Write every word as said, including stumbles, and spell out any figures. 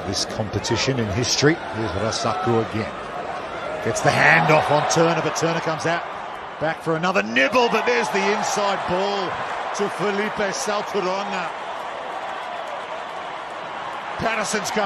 this competition in history. Here's Rasaku again. Gets the handoff on Turner, but Turner comes out back for another nibble, but there's the inside ball to Felipe Salturonga. Patterson's come